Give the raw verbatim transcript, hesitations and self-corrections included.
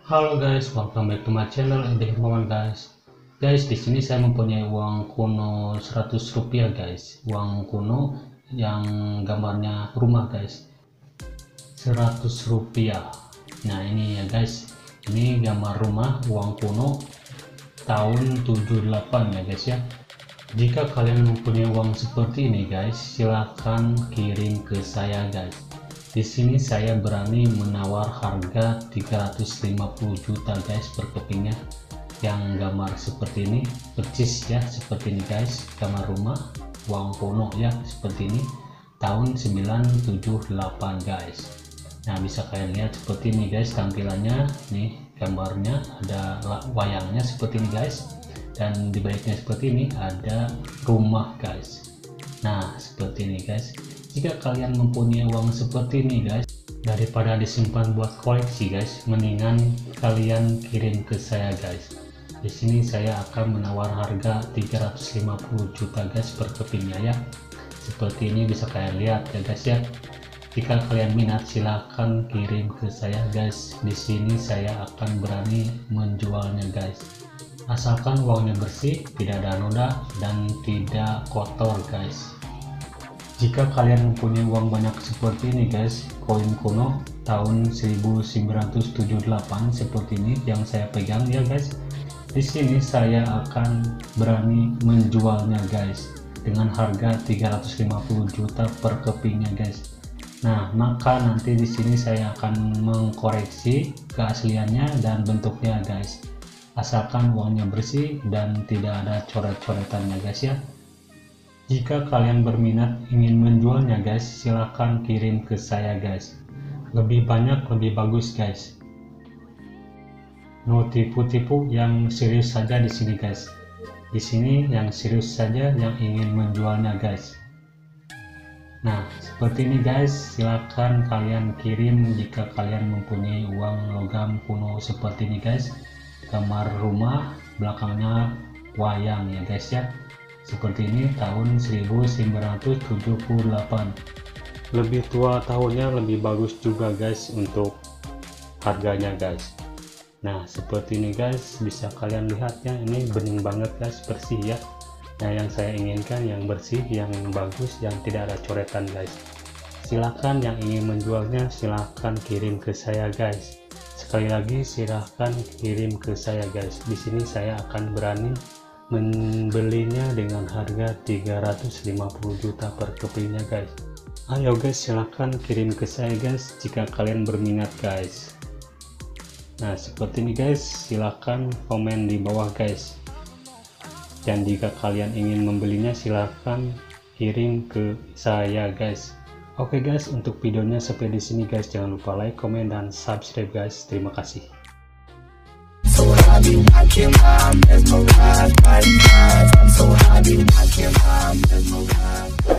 Halo guys, welcome back to my channel Edi Hermawan guys. Guys, di sini saya mempunyai uang kuno seratus rupiah guys. Uang kuno yang gambarnya rumah guys. seratus rupiah. Nah, ini ya guys. Ini gambar rumah uang kuno tahun tujuh delapan ya guys ya. Jika kalian mempunyai uang seperti ini guys, silahkan kirim ke saya guys. Di sini saya berani menawar harga tiga ratus lima puluh juta guys per kepingnya, yang gambar seperti ini, percis ya seperti ini guys, gambar rumah uang kuno ya seperti ini tahun sembilan tujuh delapan guys. Nah, bisa kalian lihat seperti ini guys tampilannya, nih gambarnya ada wayangnya seperti ini guys, dan di baliknya seperti ini ada rumah guys. Nah, seperti ini guys. Jika kalian mempunyai uang seperti ini guys, daripada disimpan buat koleksi guys, mendingan kalian kirim ke saya guys. Di sini saya akan menawar harga tiga ratus lima puluh juta guys per kepingnya ya. Seperti ini bisa kalian lihat ya guys ya. Jika kalian minat silahkan kirim ke saya guys. Di sini saya akan berani menjualnya guys. Asalkan uangnya bersih, tidak ada noda dan tidak kotor guys. Jika kalian mempunyai uang banyak seperti ini guys, koin kuno tahun seribu sembilan ratus tujuh puluh delapan seperti ini yang saya pegang ya guys. Di sini saya akan berani menjualnya guys dengan harga tiga ratus lima puluh juta per kepingnya guys. Nah, maka nanti di sini saya akan mengkoreksi keasliannya dan bentuknya guys. Asalkan uangnya bersih dan tidak ada coret-coretannya guys ya. Jika kalian berminat ingin menjualnya guys, silahkan kirim ke saya guys. Lebih banyak lebih bagus guys. No tipu-tipu, yang serius saja di sini guys. Di sini yang serius saja yang ingin menjualnya guys. Nah, seperti ini guys, silahkan kalian kirim jika kalian mempunyai uang logam kuno seperti ini guys. Gambar rumah, belakangnya wayang ya guys ya. Seperti ini tahun seribu sembilan ratus tujuh puluh delapan. Lebih tua tahunnya lebih bagus juga guys untuk harganya guys. Nah, seperti ini guys, bisa kalian lihat ya, ini bening banget guys, bersih ya. Nah, yang saya inginkan yang bersih, yang bagus, yang tidak ada coretan guys. Silahkan yang ingin menjualnya silahkan kirim ke saya guys. Sekali lagi silahkan kirim ke saya guys. Di sini saya akan berani membelinya dengan harga tiga ratus lima puluh juta per kepingnya guys. Ayo guys, silahkan kirim ke saya guys jika kalian berminat guys. Nah, seperti ini guys, silahkan komen di bawah guys. Dan jika kalian ingin membelinya silahkan kirim ke saya guys. Oke guys, untuk videonya sampai di sini guys, jangan lupa like, komen, dan subscribe guys. Terima kasih. I be rocking, I'm mesmerized by the vibe. I'm so high, I be rocking, I'm mesmerized.